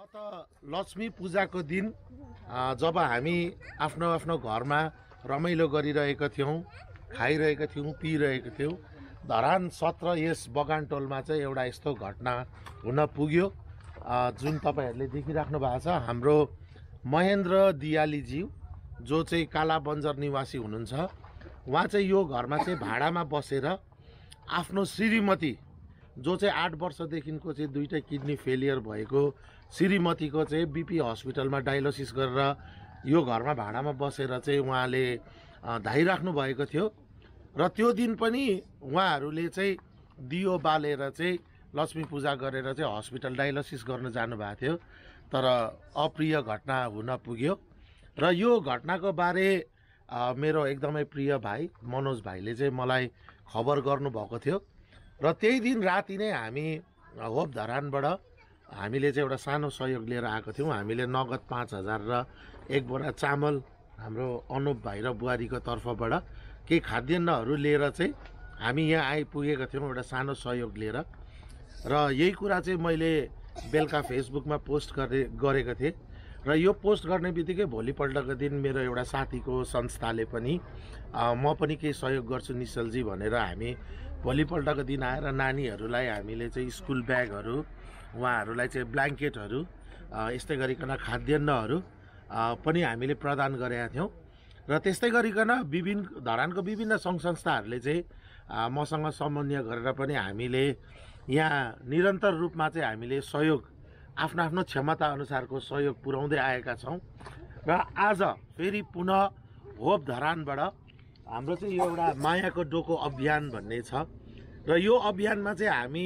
गत लक्ष्मी पूजाको दिन जब हामी आफ्नो आफ्नो घरमा रमाइलो गरिरहेका थियौँ, खाइरहेका थियौँ, पिइरहेका थियौँ, धरान 17 यस बगानटोलमा चाहिँ एउटा यस्तो घटना हुन पुग्यो जुन तपाईहरूले देखिराख्नु भएको छ। हाम्रो महेन्द्र दियालीज्यू जो चाहिँ कालाबन्जर निवासी हुनुहुन्छ, उहाँ चाहिँ यो घरमा चाहिँ भाडामा बसेर आफ्नो श्रीमती जो चाहिँ 8 वर्षदेखिको चाहिँ दुईटै किडनी फेलियर भएको श्रीमतीको चाहिँ बीपी हस्पिटलमा डायलिसिस गरेर यो घरमा भाडामा बसेर चाहिँ उहाँले धाइराख्नु भएको थियो। र त्यो दिन पनि उहाँहरूले चाहिँ दियो बालेर चाहिँ लक्ष्मी पूजा गरेर चाहिँ हस्पिटल डायलिसिस गर्न जानुभएको थियो। तर अप्रिय घटना हुन पुग्यो र यो घटनाको बारे मेरो एकदमै प्रिय भाइ मनोज भाइले चाहिँ मलाई खबर गर्नुभएको थियो। र त्यही दिन राति नै हामी होप धरानबाट हामीले चाहिँ एउटा सानो सहयोग लिएर आएको थियौँ। हामीले नगद 5000 र एक बोरा चामल हाम्रो अनुप भाइ र बुहारीको तर्फबाट केही खाद्यान्नहरू लिएर चाहिँ हामी यहाँ आइपुगेका थियौँ एउटा सानो सहयोग लिएर। र यही कुरा चाहिँ मैले बेलुका फेसबुकमा पोस्ट गरेको थिएँ र यो पोस्ट गर्ने बित्तिकै भोलिपल्टको दिन मेरो एउटा साथीको संस्थाले पनि म पनि केही सहयोग गर्छु निश्चलजी भनेर हामी भोलिपल्टको दिन आएर नानीहरूलाई हामीले चाहिँ स्कुल ब्यागहरू, उहाँहरूलाई चाहिँ ब्ल्याङ्केटहरू, यस्तै गरिकन खाद्यान्नहरू पनि हामीले प्रदान गरेका थियौँ। र त्यस्तै गरिकन धरानको विभिन्न सङ्घ संस्थाहरूले चाहिँ मसँग समन्वय गरेर पनि हामीले यहाँ निरन्तर रूपमा चाहिँ हामीले सहयोग आफ्नो आफ्नो क्षमता अनुसारको सहयोग पुर्याउँदै आएका छौँ। र आज फेरि पुनः होप धरानबाट हाम्रो चाहिँ यो एउटा मायाको डोको अभियान भन्ने छ र यो अभियानमा चाहिँ हामी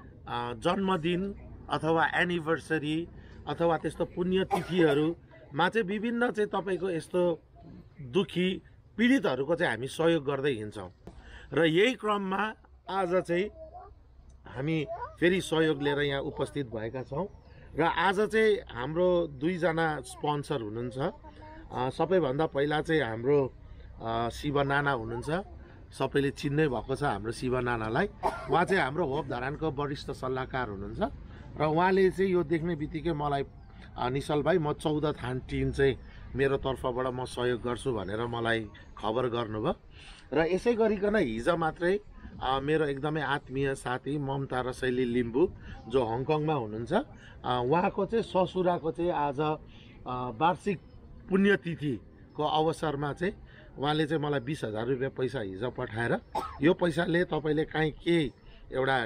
जन्मदिन अथवा एनिभर्सरी अथवा त्यस्तो पुण्यतिथिहरूमा चाहिँ विभिन्न चाहिँ तपाईँको यस्तो दुखी पीडितहरूको चाहिँ हामी सहयोग गर्दै हिँड्छौँ। र यही क्रममा आज चाहिँ हामी फेरि सहयोग लिएर यहाँ उपस्थित भएका छौँ। र आज चाहिँ हाम्रो दुईजना स्पोन्सर हुनुहुन्छ। सबैभन्दा पहिला चाहिँ हाम्रो शिव नाना हुनुहुन्छ, सबैले चिन्नै भएको छ हाम्रो शिव नानालाई। उहाँ चाहिँ हाम्रो होप धरानको वरिष्ठ सल्लाहकार हुनुहुन्छ र उहाँले चाहिँ यो देख्ने बित्तिकै मलाई निश्चल भाइ म 14 थान टिम चाहिँ मेरो तर्फबाट म सहयोग गर्छु भनेर मलाई खबर गर्नुभयो। र यसै गरिकन हिजो मात्रै मेरो एकदमै आत्मीय साथी ममता रसैली लिम्बू जो हङकङमा हुनुहुन्छ, उहाँको चाहिँ ससुराको चाहिँ आज वार्षिक पुण्यतिथिको अवसरमा चाहिँ उहाँले चाहिँ मलाई 20,000 रुपियाँ पैसा हिजो पठाएर यो पैसाले तपाईँले काहीँ केही एउटा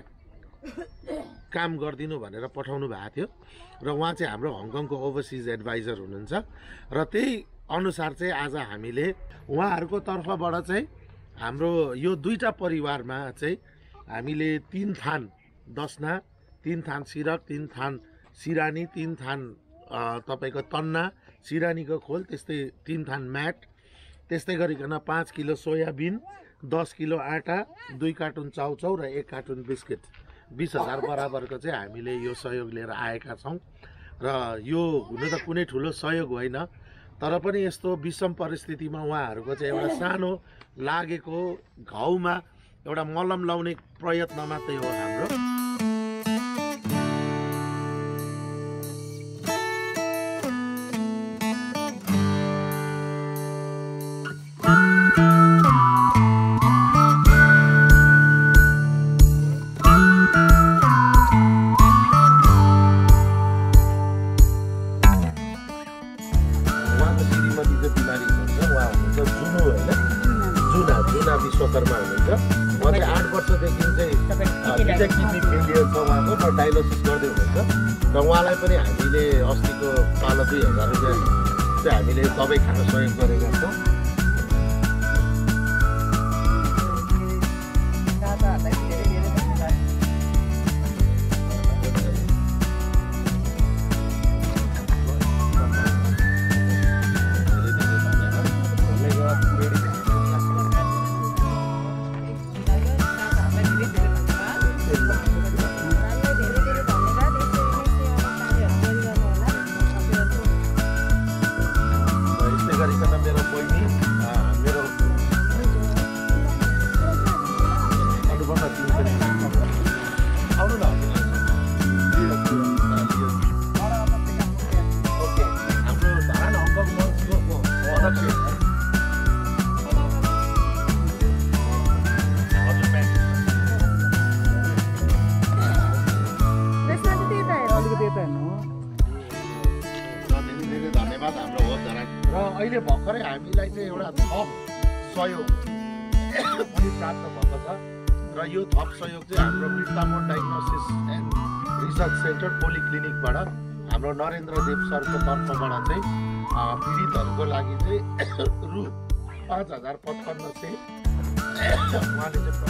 काम गरिदिनु भनेर पठाउनु भएको थियो। र उहाँ चाहिँ हाम्रो हङकङको ओभरसिज एडभाइजर हुनुहुन्छ। र त्यही अनुसार चाहिँ आज हामीले उहाँहरूको तर्फबाट चाहिँ हाम्रो यो दुईटा परिवारमा चाहिँ हामीले 3 थान दसना, 3 थान सिरक, 3 थान सिरानी, 3 थान तपाईँको तन्ना सिरानीको खोल, त्यस्तै 3 थान म्याट, त्यस्तै गरिकन 5 किलो सोयाबिन, 10 किलो आटा, 2 कार्टुन चाउचाउ र 1 कार्टुन बिस्किट 20,000 बराबरको चाहिँ हामीले यो सहयोग लिएर आएका छौँ। र यो हुनु त कुनै ठुलो सहयोग होइन, तर पनि यस्तो विषम परिस्थितिमा उहाँहरूको चाहिँ एउटा सानो लागेको घाउमा एउटा मलम लाउने प्रयत्न मात्रै हो हाम्रो। विश्वकर्मा हुनुहुन्छ, उहाँ चाहिँ 8 वर्षदेखि चाहिँ दुईटा किडनी फेलियर छ उहाँको र डायलिसिस गर्दै हुनुहुन्छ। र उहाँलाई पनि हामीले अस्तिको पालो 2000 रुपियाँ चाहिँ हामीले दबाई खान सहयोग गरेका छौँ। मेरो बहिनी त हेर्नु धेरै धेरै धन्यवाद हाम्रो हो धरान र अहिले भर्खरै हामीलाई चाहिँ एउटा थप सहयोग पनि प्राप्त भएको छ र यो थप सहयोग चाहिँ हाम्रो मृत्युमोड डायग्नोसिस एन्ड रिसर्च सेन्टर पोलिक्लिनिकबाट हाम्रो नरेन्द्र देव सरको तर्फबाट चाहिँ पीडितहरूको लागि चाहिँ रु 5,5500 उहाँले चाहिँ